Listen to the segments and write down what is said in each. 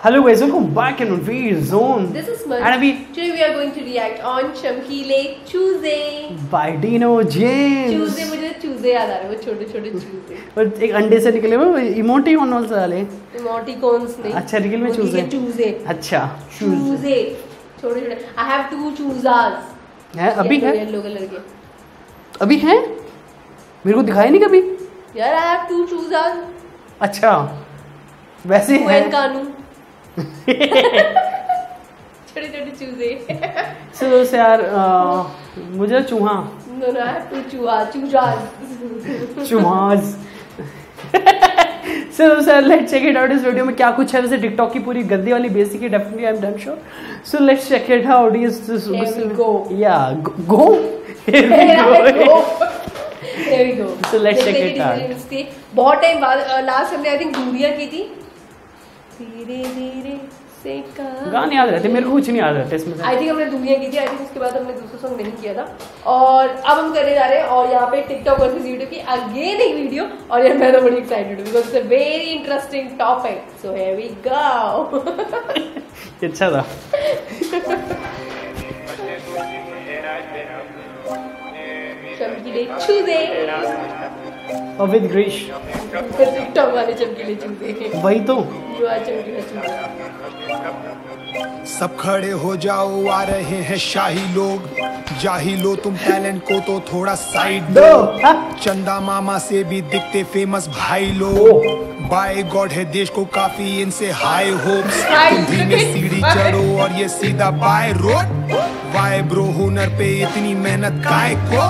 Hello guys, welcome back in Veer Zone. This is Smart. And today we are going to react on Chamkile Choose by Dino James. Choose मुझे चूजे याद आ रहे हैं, वो छोटे छोटे चूजे। और एक अंडे से निकले वो इमोटिकॉन वाले। इमोटिकॉन्स नहीं। अच्छा रियल में चूजे। चूजे। अच्छा चूजे छोटे छोटे। I have 2 चूजास। है अभी है? येलो कलर के। अभी है? मेरे को दिखाया नहीं कभी। यार I have 2 चूजास। अच्छा वैसे है। कानू। छोटे छोटे चूजे। so यार मुझे चूहा। No, I have 2 चूजास। चूहास। So let's check it out. इस वीडियो में क्या कुछ है? वैसे टिकटॉक की पूरी गंदी वाली बेसिक है, definitely I'm damn sure. So let's check it out. Here we go. Yeah, go. Here we go. Here we go. So let's check it out. बहुत टाइम बाद लास्ट हमने आई थिंक दूरियां की थी। धीरे धीरे से गाने याद रहते, मेरे को कुछ नहीं याद रहता इसमें से। आई थिंक हमने दूरियां की थी, आई थिंक उसके बाद हमने दूसरा सॉन्ग नहीं किया था। और अब हम करने जा रहे हैं और यहाँ पे टिकटॉक वर्सेस यूट्यूब की अगेन एक वीडियो। और यार मैं तो बड़ी एक्साइटेड हूँ because it's a very interesting topic. So here we go. अच्छा था। चमकीले चूजे और विद ग्रीश टिकटॉक वाले चमकीले चूजे वही तो जो आज चमकीले चूजे। सब खड़े हो जाओ, आ रहे हैं शाही लोग। जाही लो तुम टैलेंट को तो थोड़ा साइड दो। चंदा मामा से भी दिखते फेमस भाई लोग। बाय गॉड है देश को काफी इनसे हाई होप्स। तुम धीमे सीढ़ी चढ़ो और ये सीधा बाय रोड। वाई ब्रो हुनर पे इतनी मेहनत काय को?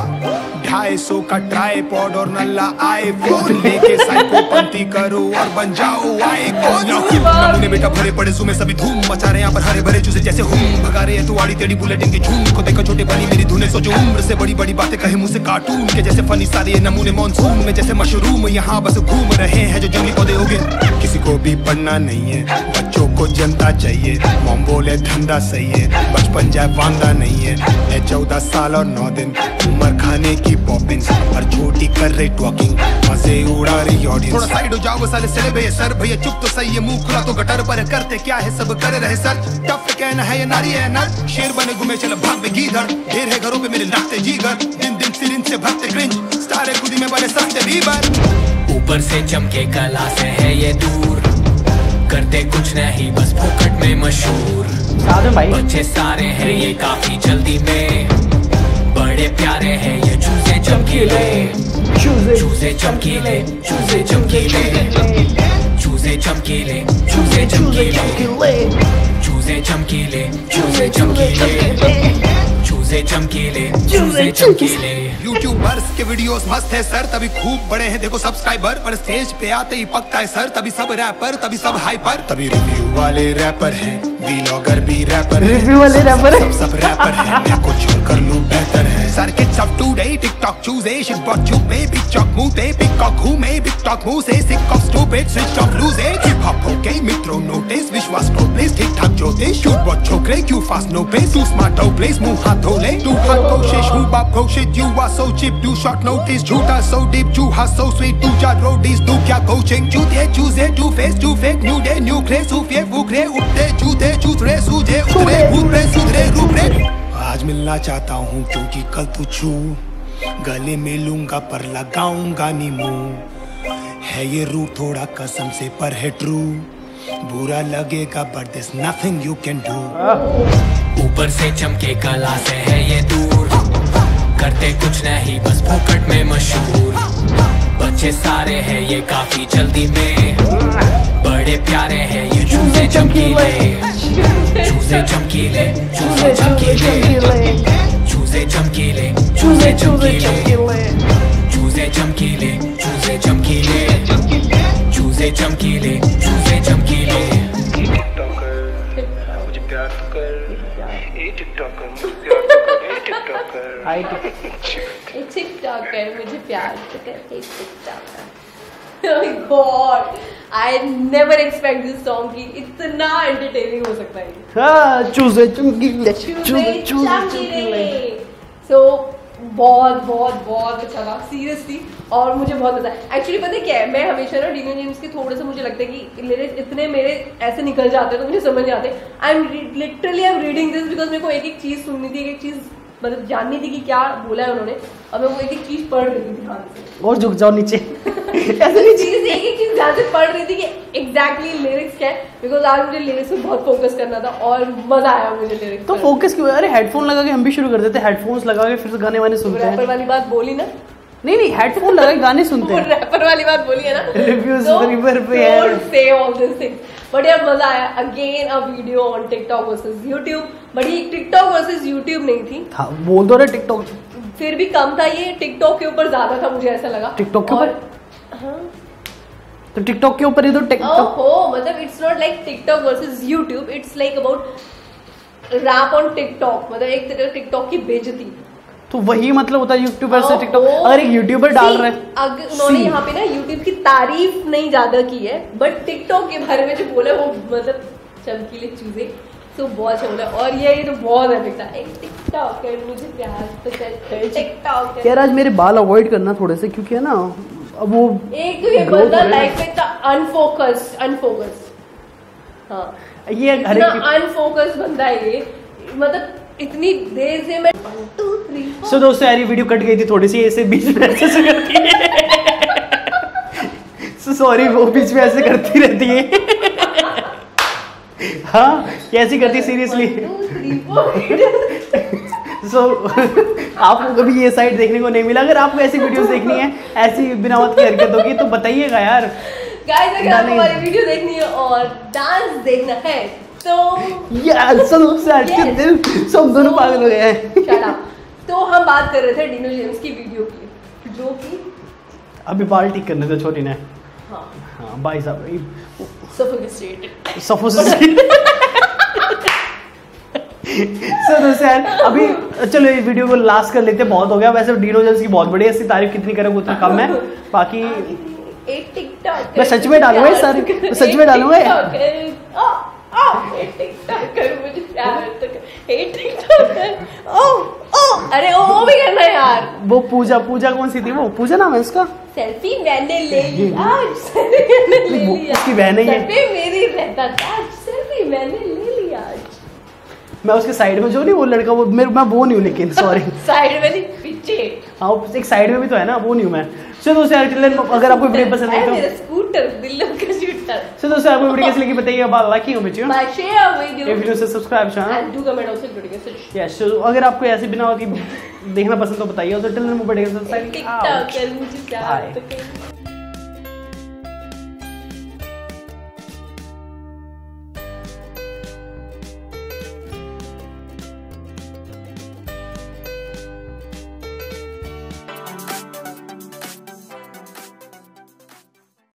250 का ट्राइपॉड और नल्ला आईफोन लेके साइको पंती करो और बन जाओ आईकॉन। नमूने बेटा भरे पड़े सुमे सभी धूम मचा रहे यहाँ पर हरे भरे चूजे जैसे हूँ। भगा रहे हैं तू आड़ी टेढ़ी बुलेट इनके झूम को देखो छोटे बनी मेरी धुने। सोचो उम्र से बड़ी बड़ी बातें कहे मुझसे कार्टून के जैसे फनी सारे नमूने मॉनसून में जैसे मशरूम यहाँ बस घूम रहे हैं जो जंगली पौधे हो गए। किसी को भी पढ़ना नहीं है, बच्चों को जनता चाहिए। मॉम बोले धंधा सही है, बचपन जाए वांदा नहीं है। 14 साल और 9 दिन उम्र खाने की पॉपिंग और छोटी कर रही टॉकिंग मजे उड़ा रही ऑडियंस। थोड़ा साइड हो जाओ साले सरे भैया सर भैया चुप तो सही है, मुंह खुला तो गटर पर करते क्या है सब कर रहे सर। टफ कहना है ये नारी है नर, शेर बने घूमे चल भाग में गीदड़। ढेर है घरों पे मेरे नाचते जीगर, दिन दिन सिरिंज से भरते क्रिंज। स्टार खुदी में बने सस्ते बीबर। ऊपर से चमके कला से है ये दूर, करते कुछ नहीं बस फोकट में मशहूर। बच्चे सारे हैं ये काफी जल्दी में, बड़े प्यारे हैं ये चूजे चमकीले। चूजे चमकीले चूजे चमकीले चूजे चमकीले चूजे चमकीले चूजे चमकीले चूजे चमकीले चूजे चमकीले चूजे चमकीले। यूट्यूबर्स के वीडियोस मस्त है सर, तभी खूब बड़े हैं देखो सब्सक्राइबर। पर स्टेज पे आते ही पकता है सर, तभी सब रैपर तभी सब हाइपर। तभी रिव्यू वाले रैपर हैं, व्लॉगर भी रैपर हैं। रिव्यू वाले रैपर हैं, सब रैपर हैं। मैं कुछ कर लूं बेहतर है। सर्किट्स ऑफ टुडे टिकटॉक चूजे शिट बॉट चुपे बिग चॉक मुंह पिकॉक घूमे बिग टॉक मुंह से sick of stupid switch off लूजे। हिप हॉप ओके मित्रों नोटिस विश्वास नो प्लेस ठीक ठाक ज्योतिष शूट बॉट छोकरे क्यों fast no pace too smart हो प्लेस मुंह हाथ धो ले। टू हाथ कोशिश हूँ बाप घोषित you are so cheap too short notice झूठा सो डीप चूहा सो स्वीट टू जा रोडीज तू क्या कोचिंग चूते चूजे to face to fake new day new craze सूफे फुकरे उठते चूते चूतरे सूजे उतरे भूरे सुधरे रूपरे। आज मिलना चाहता हूँ क्योंकि कल तू छू गले में लूंगा पर लगाऊंगा नीमू। है ये रूट थोड़ा कसम से पर है ट्रू, बुरा लगेगा but there's nothing you can do। ऊपर से चमके कला से है ये दूर, करते कुछ नहीं बस फोकट में मशहूर। बच्चे सारे हैं ये काफी जल्दी में, बड़े प्यारे हैं ये चूजे चमकीले। चूजे चमकीले चूजे चमकीले चूजे चमकीले चूजे चमकीले चूजे चमकीले चूजे चमकीले चूजे चमकीले चूजे चमकीले। मुझे प्यार तो कर ए टिकटॉकर, मुझे प्यार तो कर ए टिकटॉकर। हाय टिकटॉकर मुझे प्यार तो कर a TikToker. Oh God, I never expect this song कि इतना entertaining हो सकता है। हाँ चूजे चमकीले चूजे चमकीले। So बहुत बहुत बहुत अच्छा था सीरियसली, और मुझे बहुत मजा आया। एक्चुअली पता है क्या है, मैं हमेशा ना डीनो जेम्स के थोड़ा सा मुझे लगता है कि लिरिक्स इतने मेरे ऐसे निकल जाते हैं तो मुझे समझ नहीं आते। I am reading this because मेरे को एक एक चीज सुननी थी, एक एक चीज मतलब जाननी थी कि क्या बोला है उन्होंने, और मैं वो एक एक चीज पढ़ रही थी ध्यान से। और झुक जाओ नीचे ऐसे नहीं चीज एक एक चीज ध्यान से पढ़ रही थी कि एग्जैक्टली लिरिक्स क्या है, बिकॉज आज मुझे लिरिक्स पे बहुत फोकस करना था और मजा आया मुझे लिरिक्स। तो फोकस क्यों? अरे हेडफोन लगा के हम भी शुरू कर देते, हेडफोन्स लगा के फिर गाने वाने सुनते हैं। रैपर वाली बात बोली ना, नहीं हेडफोन लगा के गाने सुनते हैं। रैपर वाली बात बोली है ना, रिव्यूज रिवर पे है। Don't say all this things, but यार मजा आया। Again a video on TikTok versus YouTube, but ये टिकटॉक वर्सेस यूट्यूब नहीं थी। हाँ बोल दो रे, टिकटॉक फिर भी कम था, ये टिकटॉक के ऊपर ज्यादा था, मुझे ऐसा लगा। टिकटॉक के और- ऊपर? हाँ तो टिकटॉक के ऊपर ही तो टिकटॉक। ओहो, मतलब it's not like TikTok versus YouTube, it's like about rap on TikTok, मतलब एक तरह टिकटॉक की बेइज्जती। तो वही मतलब होता है यूट्यूबर से टिकटॉक। ओहो। अगर एक यूट्यूबर डाल रहा है, अगर उन्होंने See. यहाँ पे ना यूट्यूब की तारीफ नहीं ज्यादा की है, बट टिकटॉक के बारे में जो बोला वो मतलब चमकीले चूजे, तो बहुत अच्छा बोला। और ये तो बहुत एपिक था, एक टिकटॉक है मुझे प्यार तो करते टिकटॉक है। यार आज मेरे बाल अवॉइड करना थोड़े से, क्योंकि है ना अब वो एक तो ये grow बंदा करे ना। लाइफ में इतना अनफोकस्ड, हाँ ये हर इतना एक। अनफोकस्ड बंदा है ये, मतलब इतनी देर से मैं 1 2 3 सो दोस्तों यार ये वीडियो कट गई थी थोड़ी सी, ऐसे बीच में ऐसे करती है। सो सॉरी, वो बीच में ऐसे करती रहती है। हाँ कैसी करती सीरियसली। 2 3 4 सो आपको कभी ये साइड देखने को नहीं मिला। अगर आपको ऐसी वीडियोस देखनी है, ऐसी बिना मत की हरकत होगी तो बताइएगा यार। गाइस अगर आपको डालें। हमारी वीडियो देखनी है और डांस देखना है तो यार सब से हट के Yes. दिल सब दोनों पागल हो गए हैं। Shut up. तो हम बात कर रहे थे डीनो जेम्स की वीडियो की, जो कि अभी बाल ठीक करने थे छोटी ने। हाँ हाँ भाई साहब sophisticated। सो दोस्तों यार अभी चलो इस वीडियो को लास्ट कर लेते हैं, बहुत हो गया। वैसे डीनो जेम्स की बहुत बड़ी है, इसकी तारीफ कितनी करें उतना कम है। बाकी एक टिकटॉक मैं सच में डालूंगा ये सारी, मैं सच में डालूंगा ये। मुझे प्यार तो एक टिकटॉक है। अरे वो भी करना है यार। वो पूजा कौन सी थी? वो पूजा नाम है उसका। सेल्फी मैंने ले ली आज, सेल्फी मैंने ले वो लिया, उसकी बहन है ये। सर पे मेरी रहता था आज, सेल्फी मैंने ले ली आज। मैं उसके साइड में जो नहीं वो लड़का, वो मैं वो नहीं हूँ, लेकिन सॉरी। साइड में नहीं पीछे। हाँ एक साइड में भी तो है ना, वो नहीं हूँ मैं। सो दोस्तों यार अगर आपको वीडियो पसंद आई मेरा तो स्कूटर दिल्ली का शूटर। सो दोस्तों आपको वीडियो कैसी लगी बताइए, लाइक बच्चों। बाय शेयर ये वीडियो वीडियो से subscribe channel. And do comment also notification. Yes, अगर आपको ऐसे बिना होती देखना पसंद तो बताइए। तो टिल देन टिकटॉक कर मुझे प्यार Bye. तो कहीं